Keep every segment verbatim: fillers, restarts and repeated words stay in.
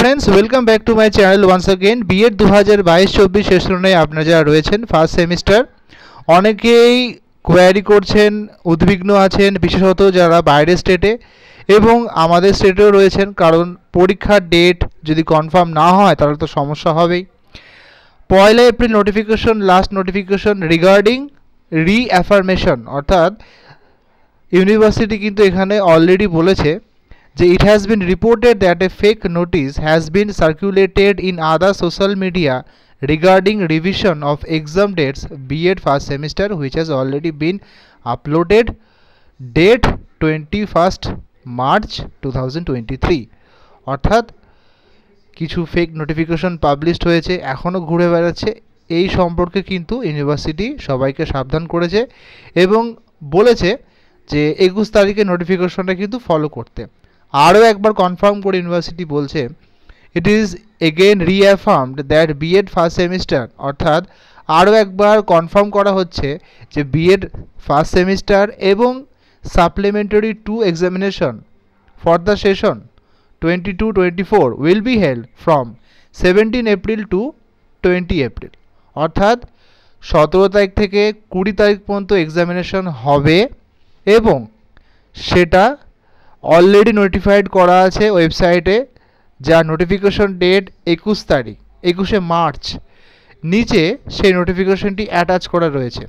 Friends welcome back to my channel once again BEd दो हज़ार बाईस चौबीस सेशने आपनारा যারা রয়েছেন ফার্স্ট সেমিস্টার অনেকেই কোয়ারি করছেন উদ্বিগ্ন আছেন বিশেষত যারা বাইরের স্টেটে এবং আমাদের স্টেটেও রয়েছেন কারণ পরীক্ষার ডেট যদি কনফার্ম না হয় তাহলে তো সমস্যা হবেই। পয়লা April notification last notification regarding reaffirmation অর্থাৎ ইউনিভার্সিটি কিন্তু এখানে অলরেডি বলেছে যে it has been reported that a fake notice has been circulated in other social media regarding revision of exam dates B.ed first semester which has already been uploaded date twenty-first March twenty twenty-three অর্থাৎ কিছু fake notification published হয়েছে এখনও ঘুরে বেড়াচ্ছে। এই সম্পর্কে কিন্তু university সবাইকে সাবধান করেছে এবং বলেছে যে একুশ তারিখে নোটিফিকেশনটা কিন্তু ফলো করতে। আরও একবার কনফার্ম করে ইউনিভার্সিটি বলছে it is again reaffirmed that BEd first semester অর্থাৎ আরও একবার কনফার্ম করা হচ্ছে যে বিএড ফার্স্ট সেমিস্টার এবং supplementary to examination for the session twenty two twenty four will be held from seventeen April to twenty April অর্থাৎ সতেরো তারিখ থেকে কুড়ি তারিখ পর্যন্ত এক্সামিনেশন হবে এবং সেটা অলরেডি নোটিফাইড করা আছে ওয়েবসাইটে যা নোটিফিকেশন ডেট একুশ তারিখ একুশে মার্চ নিচে সেই নোটিফিকেশনটি অ্যাটাচ করা রয়েছে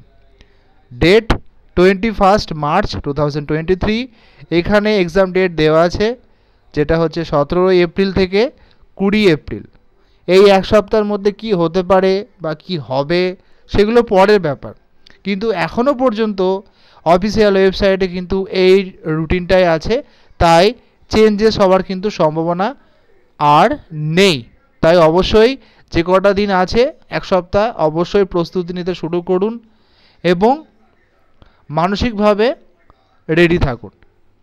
date twenty first March two thousand twenty three এখানে এক্সাম ডেট দেওয়া আছে যেটা হচ্ছে সতেরোই এপ্রিল থেকে কুড়ি এপ্রিল। এই এক সপ্তাহের মধ্যে কি হতে পারে বা কি হবে সেগুলো পরের ব্যাপার, কিন্তু এখনও পর্যন্ত অফিসিয়াল ওয়েবসাইটে কিন্তু এই রুটিনটাই আছে, তাই চেঞ্জেস হওয়ার কিন্তু সম্ভাবনা আর নেই। তাই অবশ্যই যে কটা দিন আছে এক সপ্তাহ অবশ্যই প্রস্তুতি নিতে শুরু করুন এবং মানসিকভাবে রেডি থাকুন।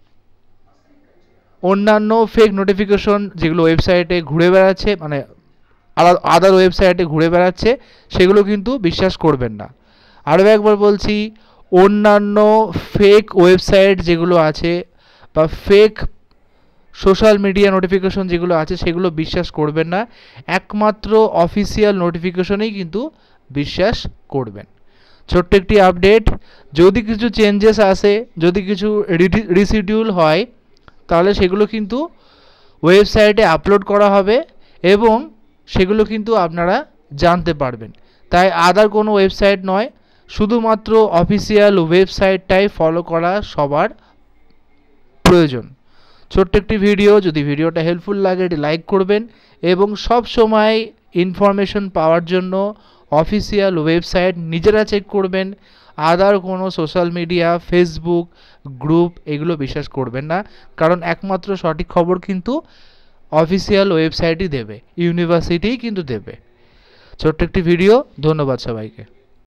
অন্যান্য ফেক নোটিফিকেশন যেগুলো ওয়েবসাইটে ঘুরে বেড়াচ্ছে মানে আদার ওয়েবসাইটে ঘুরে বেড়াচ্ছে সেগুলো কিন্তু বিশ্বাস করবেন না। আরও একবার বলছি অন্যান্য ফেক ওয়েবসাইট যেগুলো আছে বা ফেক সোশ্যাল মিডিয়া নোটিফিকেশন যেগুলো আছে সেগুলো বিশ্বাস করবেন না, একমাত্র অফিসিয়াল নোটিফিকেশনেই কিন্তু বিশ্বাস করবেন। ছোট্ট একটি আপডেট, যদি কিছু চেঞ্জেস আসে যদি কিছু রিশিডিউল হয় তাহলে সেগুলো কিন্তু ওয়েবসাইটে আপলোড করা হবে এবং সেগুলো কিন্তু আপনারা জানতে পারবেন। তাই আদার কোনো ওয়েবসাইট নয়, শুধুমাত্র অফিসিয়াল ওয়েবসাইটটাই ফলো করা সবার প্রয়োজন। ছোট্ট একটি ভিডিও, যদি ভিডিওটা হেল্পফুল লাগে এটি লাইক করবেন এবং সব সময় ইনফরমেশন পাওয়ার জন্য অফিসিয়াল ওয়েবসাইট নিজেরা চেক করবেন। আদার কোনো সোশ্যাল মিডিয়া ফেসবুক গ্রুপ এগুলো বিশ্বাস করবেন না, কারণ একমাত্র সঠিক খবর কিন্তু অফিসিয়াল ওয়েবসাইটই দেবে, ইউনিভার্সিটিই কিন্তু দেবে। ছোট্ট একটি ভিডিও, ধন্যবাদ সবাইকে।